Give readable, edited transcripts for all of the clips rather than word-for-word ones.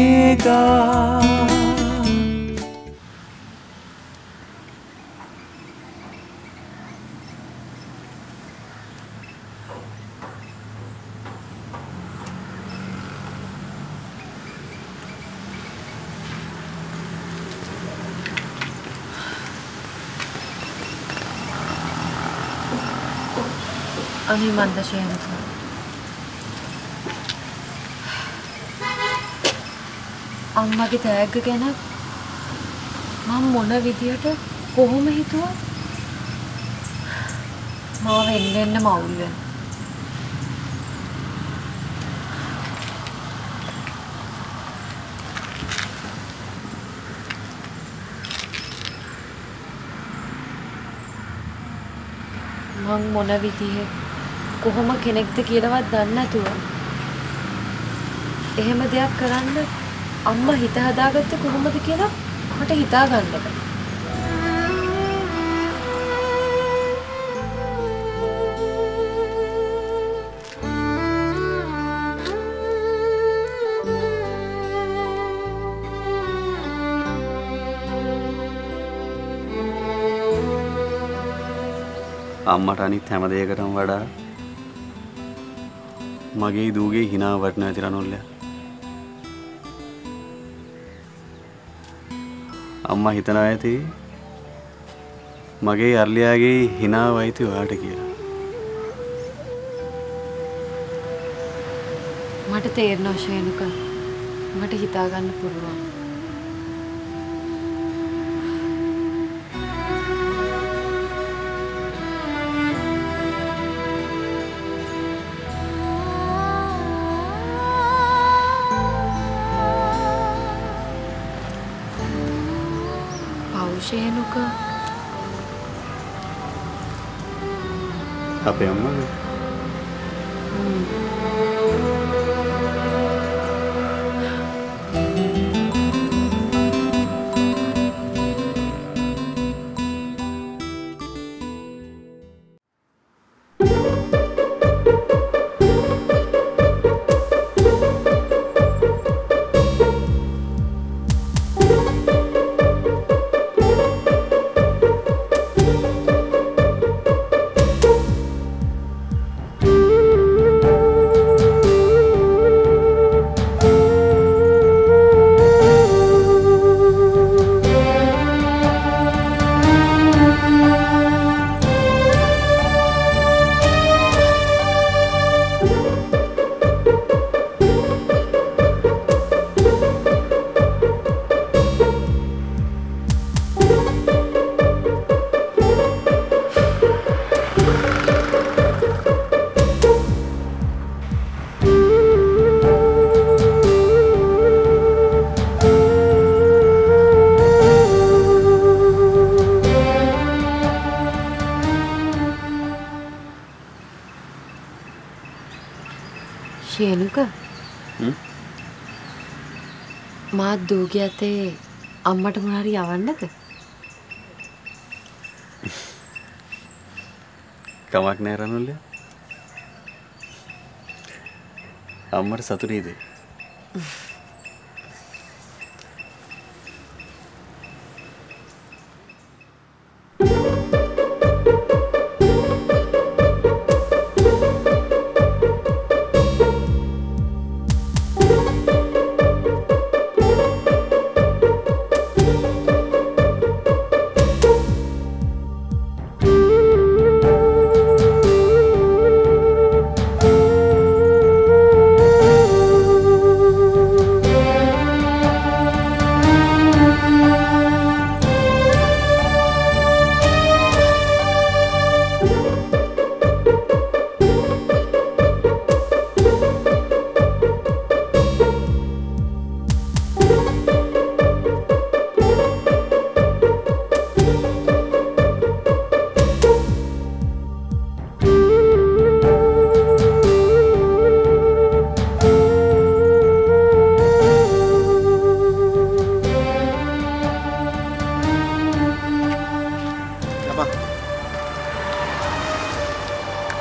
MEGHA අනිමන්ද ශේනක අම්මගේ තෑග්ග ගැන මම මොන විදියට කොහොම හිතුවා මාව එන්න මවුල් වෙන මං මොන විදිහේ කොහොම කෙනෙක්ද කියලාවත් දන්නේ නැතුව එහෙම දෙයක් කරන්න අම්මා හිත හදාගත්තේ කොහොමද කියලා මට හිතා ගන්න බෑ. අම්මට අනිත් හැම දෙයකටම වඩා මගේ දූගේ හිනාව වටන ඇති රණුල්ලයා. අම්මා හිතනවා ඇති මගේ අර්ලියාගේ හිනාව අයිති ඔයාට කියලා. මට තේරෙනවා ශේනුක මට හිතා ගන්න පුළුවන්. ශේනුක අපේ අම්මා ශේනුක මාත් දූගේ අතේ අම්මට මොන හරි යවන්නද? කමක් නෑ රණුල්ලයා. අම්මට සතුටුයිද?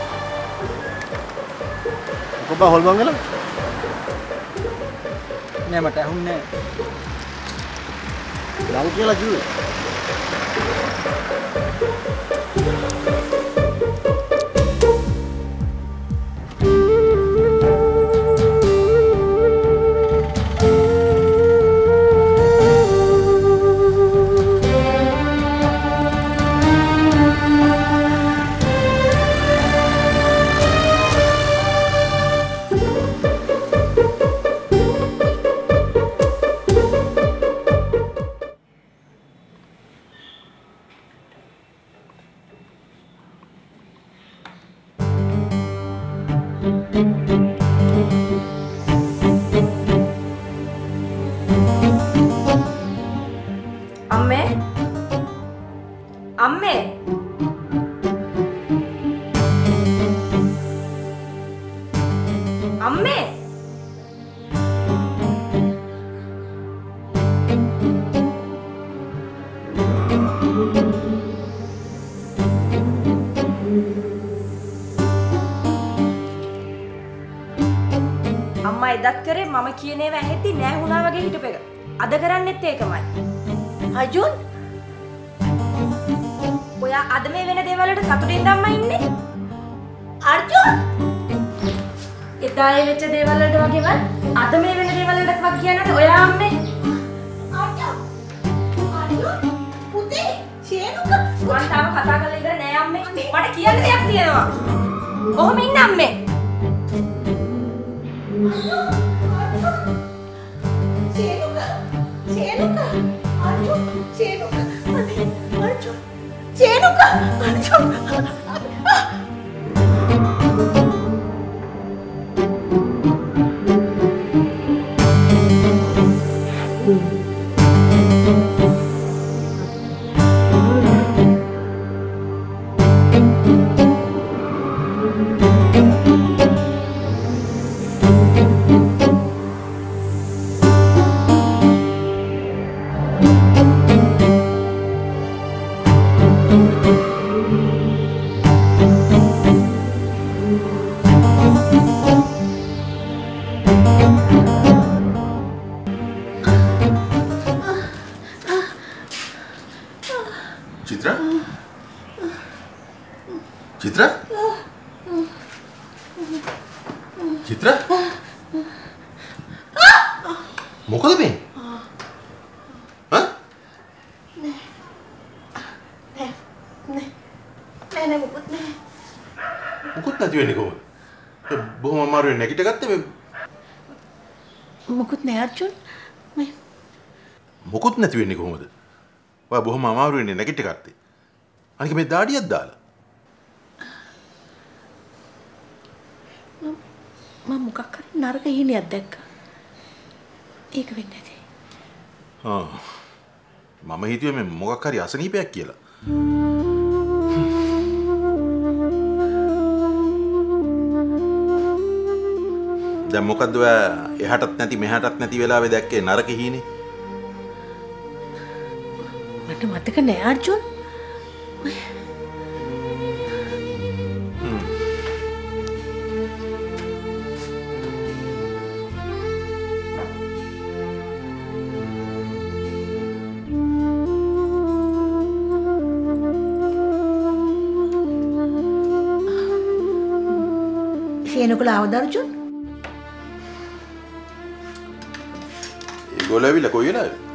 Hol Mangala? නෑ මට ඇහුන්නේ නෑ. යන් කියලා කිව්වේ. එදත් කරේ මම කියන ඒවා ඇහෙද්දි නෑ වුණා වගේ හිටපෙක. අද කරන්නෙත් ඒකමයි. අජුන් ඔයා අද මේ වෙන දේවල් වලට සතුටින් ධම්මා ඉන්නේ? අර්ජුන් එදා ඒ වෙච්ච දේවල් වලට වගේවත් අද මේ වෙන දේවල් වලට වක් කියනකොට ඔයා අම්මේ අර්ජුන් පුතේ ෂේනුක මම තාම කතා කරලා ඉවර නෑ අම්මේ. මට කියන්න දෙයක් තියෙනවා. කොහොම ඉන්නේ අම්මේ? මොකුත් නෑ අර්ජුන්. මොකුත් නැති වෙන්නේ කොහොමද? ඔයා බොහොම අමාරුවෙන් නැගිට ගත්තේ. අනික මේ දාඩියක් දාලා. මම මොකක් හරි නරක හීනයක් දැක්කා. ඒක වෙන්නේ නැති. මම හිතුවේ මේ මොකක් හරි අසනීපයක් කියලා. දැන් මොකද්ද ඔයා එහාටත් නැති මෙහාටත් නැති වෙලාවේ දැක්කේ නරක හීනේ? මට මතක නෑ අර්ජුන්. ෂේනුකලා ආවද අර්ජුන්? ඒගොල්ලෝ ඇවිල්ලා කොයි වෙලාවද?